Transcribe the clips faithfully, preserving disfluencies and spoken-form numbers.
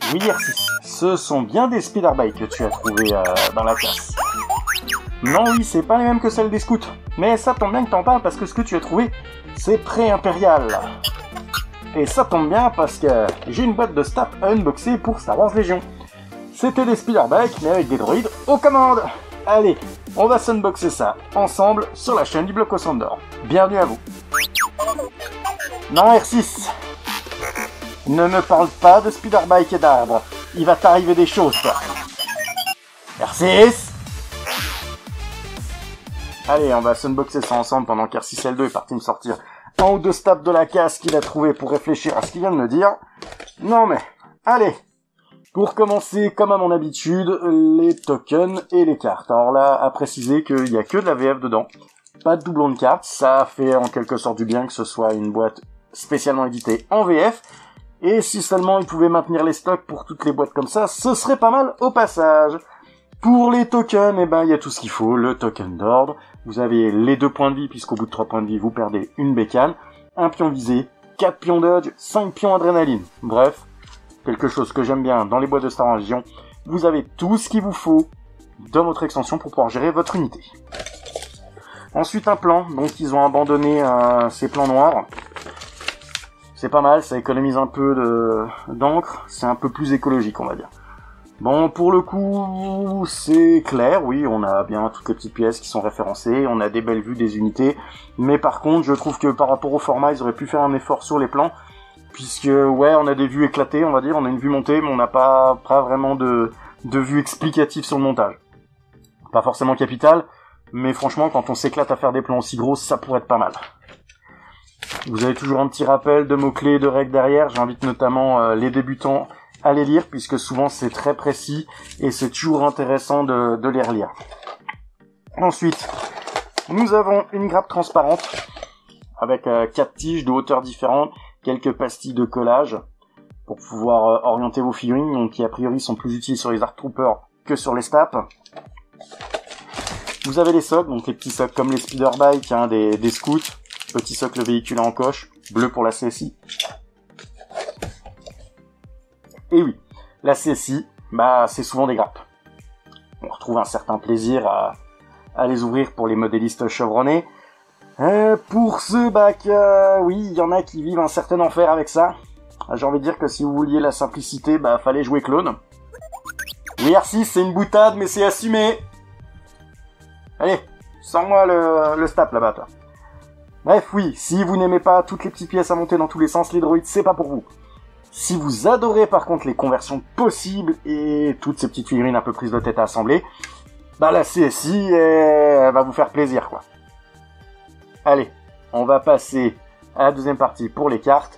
Oui, merci. Ce sont bien des speeder bikes que tu as trouvés euh, dans la classe. Non, oui, c'est pas les mêmes que celles des scouts. Mais ça tombe bien que t'en parles parce que ce que tu as trouvé, c'est pré-impérial. Et ça tombe bien parce que j'ai une boîte de Stap à unboxer pour Star Wars Légion. C'était des speeder bikes, mais avec des droïdes aux commandes. Allez, on va s'unboxer ça ensemble sur la chaîne du Bloc au Centre d'Or. Bienvenue à vous. Non, R six. Ne me parle pas de speeder bike et d'arbres. Il va t'arriver des choses, toi. R six. Allez, on va s'unboxer ça ensemble pendant qu'R six L deux est parti me sortir un ou deux stabs de la casse qu'il a trouvé pour réfléchir à ce qu'il vient de me dire. Non mais, allez. Pour commencer, comme à mon habitude, les tokens et les cartes. Alors là, à préciser qu'il n'y a que de la V F dedans. Pas de doublon de cartes. Ça fait en quelque sorte du bien que ce soit une boîte spécialement éditée en V F. Et si seulement ils pouvaient maintenir les stocks pour toutes les boîtes comme ça, ce serait pas mal au passage. Pour les tokens, eh ben, il y a tout ce qu'il faut. Le token d'ordre. Vous avez les deux points de vie, puisqu'au bout de trois points de vie, vous perdez une bécane. Un pion visé, quatre pions dodge, cinq pions adrénaline. Bref, quelque chose que j'aime bien dans les boîtes de Star Wars Légion. Vous avez tout ce qu'il vous faut dans votre extension pour pouvoir gérer votre unité. Ensuite, un plan. Donc, ils ont abandonné euh, ces plans noirs. C'est pas mal, ça économise un peu de d'encre. C'est un peu plus écologique, on va dire. Bon, pour le coup, c'est clair, oui, on a bien toutes les petites pièces qui sont référencées, on a des belles vues des unités, mais par contre, je trouve que par rapport au format, ils auraient pu faire un effort sur les plans, puisque, ouais, on a des vues éclatées, on va dire, on a une vue montée, mais on n'a pas, pas vraiment de, de vue explicative sur le montage. Pas forcément capital, mais franchement, quand on s'éclate à faire des plans aussi gros, ça pourrait être pas mal. Vous avez toujours un petit rappel de mots-clés, de règles derrière, j'invite notamment euh, les débutants à les lire, puisque souvent c'est très précis, et c'est toujours intéressant de, de les relire. Ensuite, nous avons une grappe transparente, avec euh, quatre tiges de hauteur différentes, quelques pastilles de collage, pour pouvoir euh, orienter vos figurines, donc qui a priori sont plus utiles sur les Arc Troopers que sur les Staps. Vous avez les socles, donc les petits socles comme les speeder bikes, hein, des, des scouts, petit socle véhicule en coche, bleu pour la C S I. Et oui, la C S I, bah, c'est souvent des grappes. On retrouve un certain plaisir à, à les ouvrir pour les modélistes chevronnés. Euh, pour ceux, bah, que, euh, oui, il y en a qui vivent un certain enfer avec ça. J'ai envie de dire que si vous vouliez la simplicité, bah, fallait jouer clone. Oui, R six, c'est une boutade, mais c'est assumé. Allez, sors-moi le, le stap là-bas, toi. Bref, oui, si vous n'aimez pas toutes les petites pièces à monter dans tous les sens, les droïdes, c'est pas pour vous. Si vous adorez par contre les conversions possibles et toutes ces petites figurines un peu prises de tête à assembler, bah la C S I elle va vous faire plaisir, quoi. Allez, on va passer à la deuxième partie pour les cartes.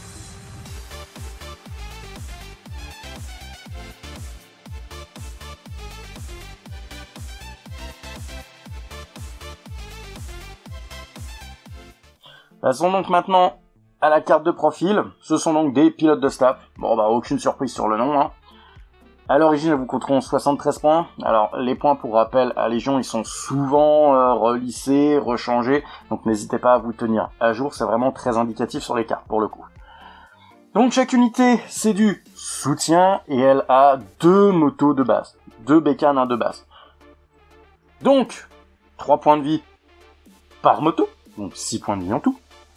Passons donc maintenant à la carte de profil. Ce sont donc des pilotes de staff. Bon bah aucune surprise sur le nom, hein. À l'origine, elles vous coûteront soixante-treize points. Alors les points, pour rappel, à Légion, ils sont souvent euh, relissés, rechangés. Donc n'hésitez pas à vous tenir à jour, c'est vraiment très indicatif sur les cartes pour le coup. Donc chaque unité, c'est du soutien et elle a deux motos de base. Deux bécanes, un de base. Donc, trois points de vie par moto. Donc six points de vie en tout.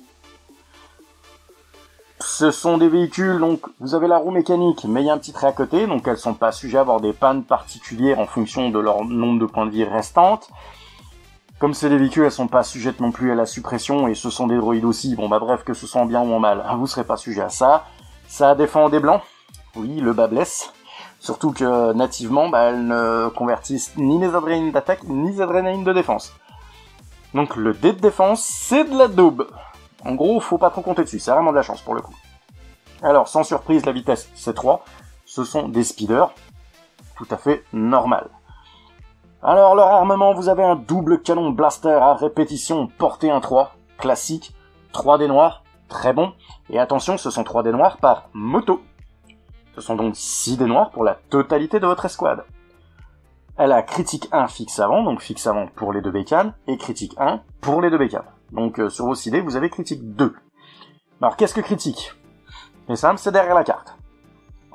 Ce sont des véhicules, donc vous avez la roue mécanique, mais il y a un petit trait à côté, donc elles sont pas sujettes à avoir des pannes particulières en fonction de leur nombre de points de vie restantes. Comme c'est des véhicules, elles sont pas sujettes non plus à la suppression, et ce sont des droïdes aussi, bon bah bref, que ce soit en bien ou en mal, vous serez pas sujet à ça. Ça défend des blancs, oui, le bas blesse, surtout que nativement, bah, elles ne convertissent ni les adrénalines d'attaque, ni les adrénalines de défense. Donc le dé de défense, c'est de la daube. En gros, faut pas trop compter dessus, c'est vraiment de la chance pour le coup. Alors, sans surprise, la vitesse, c'est trois. Ce sont des speeders, tout à fait normal. Alors, leur armement, vous avez un double canon blaster à répétition, portée un trois, classique, trois dés noirs, très bon. Et attention, ce sont trois dés noirs par moto. Ce sont donc six dés noirs pour la totalité de votre escouade. Elle a critique un fixe avant, donc fixe avant pour les deux bécanes, et critique un pour les deux bécanes. Donc euh, sur vos six dés, vous avez critique deux. Alors qu'est-ce que critique? C'est simple, c'est derrière la carte.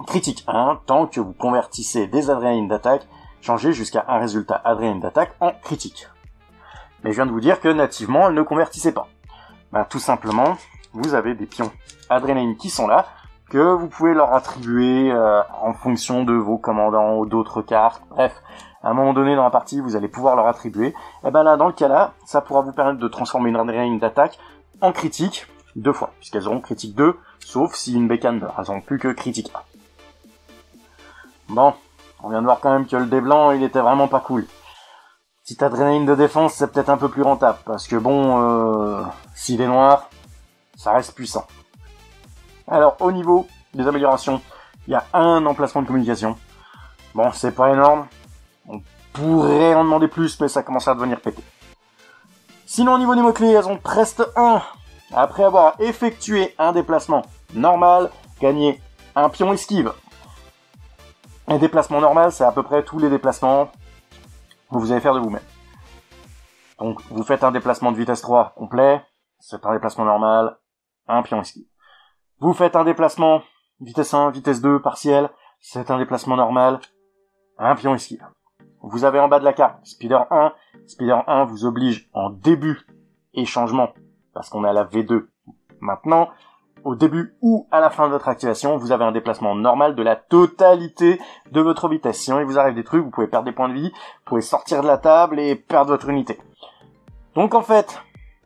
critique un, tant que vous convertissez des adrénaline d'attaque, changez jusqu'à un résultat adrénaline d'attaque en critique. Mais je viens de vous dire que nativement, elle ne convertissait pas. Ben, tout simplement, vous avez des pions adrénaline qui sont là, que vous pouvez leur attribuer euh, en fonction de vos commandants ou d'autres cartes. Bref, à un moment donné dans la partie, vous allez pouvoir leur attribuer. Et ben là, dans le cas là, ça pourra vous permettre de transformer une adrénaline d'attaque en critique deux fois, puisqu'elles auront critique deux, sauf si une bécane meurt. Elles n'auront plus que critique un. Bon, on vient de voir quand même que le dé blanc, il était vraiment pas cool. Petite adrénaline de défense, c'est peut-être un peu plus rentable, parce que bon, euh, s'il est noir, ça reste puissant. Alors, au niveau des améliorations, il y a un emplacement de communication. Bon, c'est pas énorme. On pourrait en demander plus, mais ça commence à devenir pété. Sinon, au niveau des mots-clés, elles ont Preste un. Après avoir effectué un déplacement normal, gagnez un pion esquive. Un déplacement normal, c'est à peu près tous les déplacements que vous allez faire de vous-même. Donc, vous faites un déplacement de vitesse trois complet, c'est un déplacement normal, un pion esquive. Vous faites un déplacement vitesse un, vitesse deux, partiel, c'est un déplacement normal, un pion esquive. Vous avez en bas de la carte Speeder un, Speeder un vous oblige en début et changement, parce qu'on est à la V deux maintenant, au début ou à la fin de votre activation, vous avez un déplacement normal de la totalité de votre vitesse. Sinon il vous arrive des trucs, vous pouvez perdre des points de vie, vous pouvez sortir de la table et perdre votre unité. Donc en fait,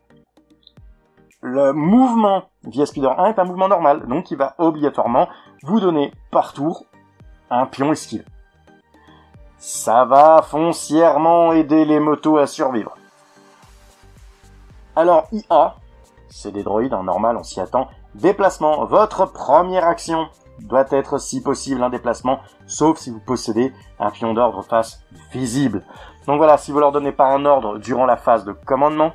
le mouvement via Speeder un est un mouvement normal, donc il va obligatoirement vous donner par tour un pion esquive. Ça va foncièrement aider les motos à survivre. Alors I A, c'est des droïdes, en normal on s'y attend. Déplacement, votre première action doit être si possible un déplacement, sauf si vous possédez un pion d'ordre face visible. Donc voilà, si vous leur donnez pas un ordre durant la phase de commandement,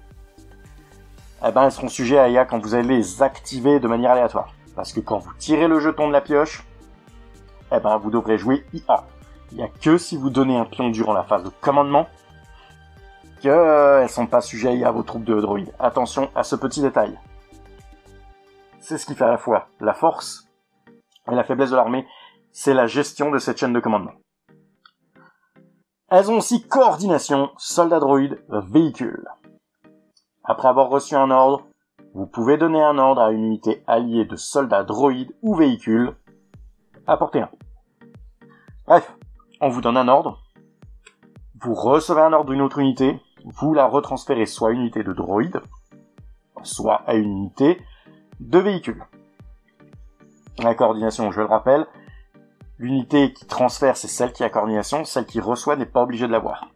eh ben elles seront sujets à I A quand vous allez les activer de manière aléatoire. Parce que quand vous tirez le jeton de la pioche, eh ben vous devrez jouer I A. Il n'y a que si vous donnez un pion durant la phase de commandement qu'elles euh, ne sont pas sujets à I A à vos troupes de droïdes. Attention à ce petit détail. C'est ce qui fait à la fois la force et la faiblesse de l'armée, c'est la gestion de cette chaîne de commandement. Elles ont aussi coordination, soldat droïde, véhicule. Après avoir reçu un ordre, vous pouvez donner un ordre à une unité alliée de soldats droïdes ou véhicules. Apportez un. Bref, on vous donne un ordre, vous recevez un ordre d'une autre unité, vous la retransférez soit à une unité de droïde, soit à une unité de véhicule. La coordination, je le rappelle, l'unité qui transfère, c'est celle qui a coordination, celle qui reçoit n'est pas obligée de l'avoir.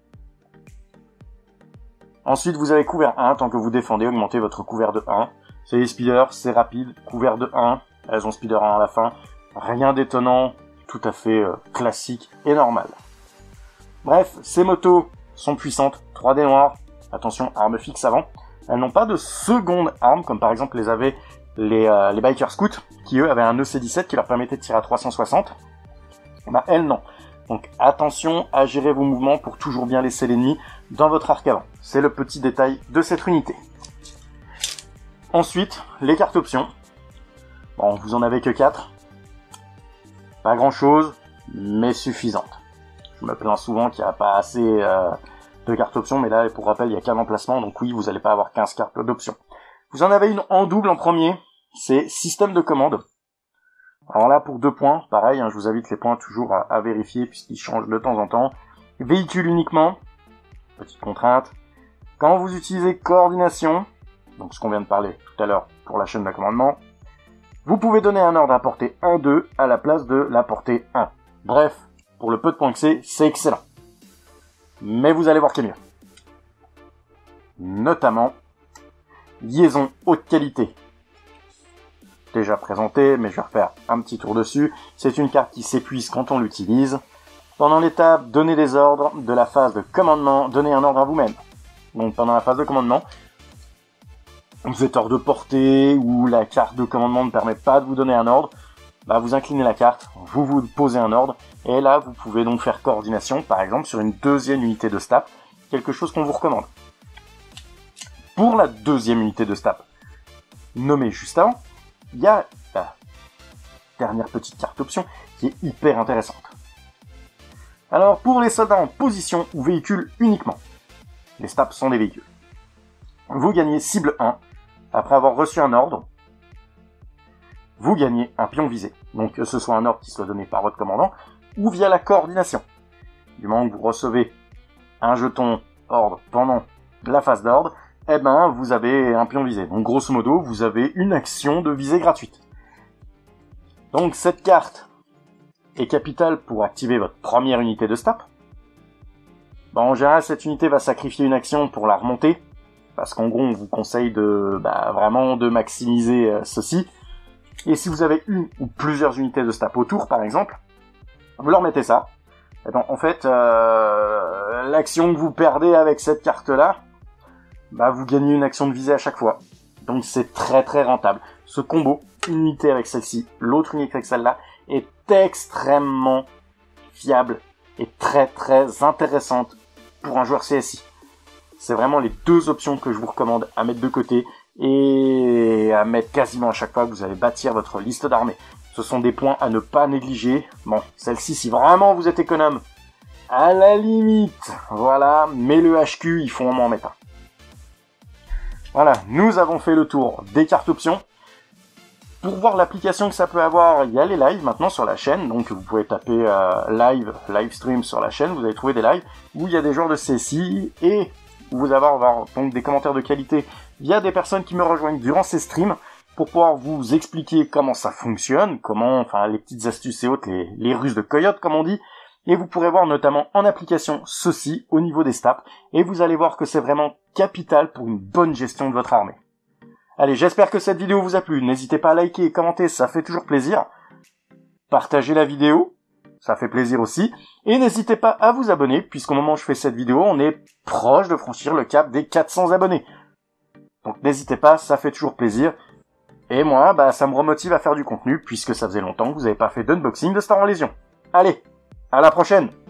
Ensuite, vous avez couvert un, tant que vous défendez, augmentez votre couvert de un. C'est les speeders, c'est rapide, couvert de un, elles ont speeder un à la fin, rien d'étonnant, tout à fait euh, classique et normal. Bref, ces motos sont puissantes, trois D noirs, attention, arme fixe avant. Elles n'ont pas de seconde arme, comme par exemple les avaient les, euh, les Biker Scouts, qui eux avaient un E C dix-sept qui leur permettait de tirer à trois cent soixante. Bah, elles non. Donc attention à gérer vos mouvements pour toujours bien laisser l'ennemi dans votre arc avant. C'est le petit détail de cette unité. Ensuite, les cartes options. Bon, vous en avez que quatre. Pas grand chose, mais suffisante. Je me plains souvent qu'il n'y a pas assez euh, de cartes options, mais là, pour rappel, il n'y a qu'un emplacement, donc oui, vous n'allez pas avoir quinze cartes d'options. Vous en avez une en double en premier, c'est système de commande. Alors là, pour deux points, pareil, hein, je vous invite les points toujours à, à vérifier, puisqu'ils changent de temps en temps. Véhicule uniquement, petite contrainte. Quand vous utilisez coordination, donc ce qu'on vient de parler tout à l'heure pour la chaîne de commandement, vous pouvez donner un ordre à portée un deux à la place de la portée un. Bref, pour le peu de points que c'est, c'est excellent. Mais vous allez voir qu'il y a mieux. Notamment, liaison haute qualité. Déjà présenté, mais je vais refaire un petit tour dessus. C'est une carte qui s'épuise quand on l'utilise. Pendant l'étape, donnez des ordres de la phase de commandement, donnez un ordre à vous-même. Donc pendant la phase de commandement, vous êtes hors de portée ou la carte de commandement ne permet pas de vous donner un ordre, bah vous inclinez la carte, vous vous posez un ordre, et là vous pouvez donc faire coordination, par exemple sur une deuxième unité de STAP, quelque chose qu'on vous recommande. Pour la deuxième unité de STAP, nommée juste avant, il y a la dernière petite carte option qui est hyper intéressante. Alors, pour les soldats en position ou véhicule uniquement, les stabs sont des véhicules. Vous gagnez cible un, après avoir reçu un ordre, vous gagnez un pion visé. Donc que ce soit un ordre qui soit donné par votre commandant, ou via la coordination. Du moment que vous recevez un jeton ordre pendant la phase d'ordre, eh ben vous avez un pion visé. Donc grosso modo, vous avez une action de visée gratuite. Donc cette carte est capitale pour activer votre première unité de stab. Ben, en général, cette unité va sacrifier une action pour la remonter, parce qu'en gros, on vous conseille de bah, vraiment de maximiser euh, ceci. Et si vous avez une ou plusieurs unités de stab autour, par exemple, vous leur mettez ça. Et ben, en fait, euh, l'action que vous perdez avec cette carte-là, bah, vous gagnez une action de visée à chaque fois. Donc c'est très très rentable. Ce combo, une unité avec celle-ci, l'autre unité avec celle-là, est extrêmement fiable et très très intéressante pour un joueur C S I. C'est vraiment les deux options que je vous recommande à mettre de côté et à mettre quasiment à chaque fois que vous allez bâtir votre liste d'armées. Ce sont des points à ne pas négliger. Bon, celle-ci, si vraiment vous êtes économe, à la limite, voilà, mais le H Q, il faut en mettre un. Voilà, nous avons fait le tour des cartes options. Pour voir l'application que ça peut avoir, il y a les lives maintenant sur la chaîne, donc vous pouvez taper euh, live, live stream sur la chaîne, vous allez trouver des lives où il y a des joueurs de C S I et vous allez avoir donc des commentaires de qualité via des personnes qui me rejoignent durant ces streams pour pouvoir vous expliquer comment ça fonctionne, comment, enfin les petites astuces et autres, les, les ruses de coyote comme on dit, et vous pourrez voir notamment en application ceci au niveau des stats, et vous allez voir que c'est vraiment capital pour une bonne gestion de votre armée. Allez, j'espère que cette vidéo vous a plu, n'hésitez pas à liker et commenter, ça fait toujours plaisir. Partagez la vidéo, ça fait plaisir aussi, et n'hésitez pas à vous abonner, puisqu'au moment où je fais cette vidéo, on est proche de franchir le cap des quatre cents abonnés. Donc n'hésitez pas, ça fait toujours plaisir. Et moi, bah, ça me remotive à faire du contenu, puisque ça faisait longtemps que vous n'avez pas fait d'unboxing de Star en Légion. Allez, à la prochaine!